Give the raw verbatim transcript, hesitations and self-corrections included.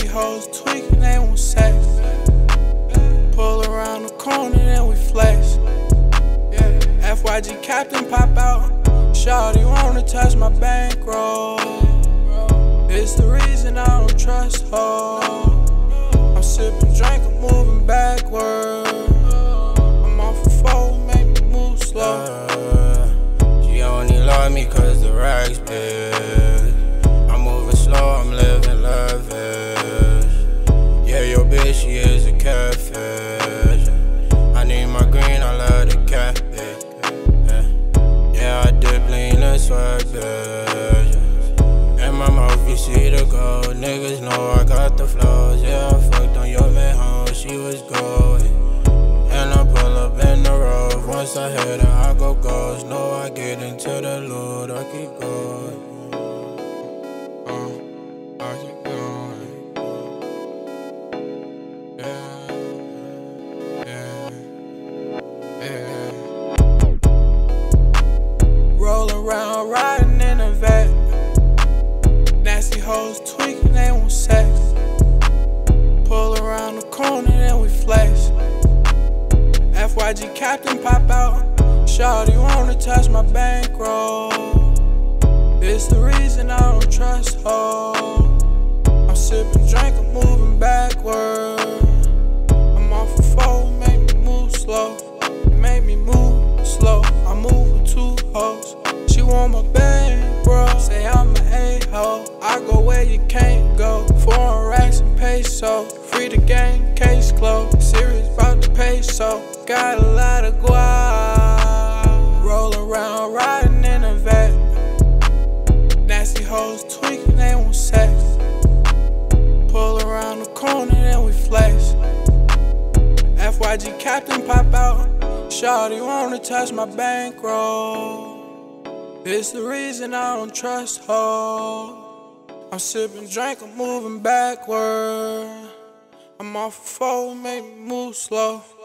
hoes tweaking, they want sex. Pull around the corner, then we flex. F Y G Captain pop out. Shawty wanna touch my bankroll. It's the reason I don't trust hoes. I'm sipping drink, I'm moving backward. I'm off a four, make me move slow. Uh, she only love me cause the racks big. I'm moving slow, I'm living lavish. Yeah, your bitch, she is a catfish. I need my green, I love the catfish. Yeah, yeah, I did lean and swag, bitch. In my mouth, you see the gold. Niggas know I got the flows. Yeah, I fucked on your man home, she was gold. And I pull up in the road. Once I hit her, I go ghost. Know I get into the loot, I keep going. Uh, I keep going. Yeah, yeah, yeah. Roll around, riding in a vet. Nasty hoes tweaking, they want sex. Pull around the corner, then we flex. F Y G Captain pop out. Shawty wanna touch my bankroll. It's the reason I don't trust hoes. I'm sipping drink, I'm moving backward. I'm off a four, make me move slow. Make me move slow. I move with two hoes. She want my bankroll. Say I'm an a-hole. I go where you can't go. Foreign racks and peso. Free the game, case closed. Serious about the peso. Got a lot of guap. Roll around, riding in a vet. Nasty hoes tweaking, they want sex. Pull around the corner, then we flex. F Y G Captain pop out. Shawty wanna touch my bankroll. It's the reason I don't trust hoes. I'm sipping drink, I'm moving backward. I'm off a four, make me move slow.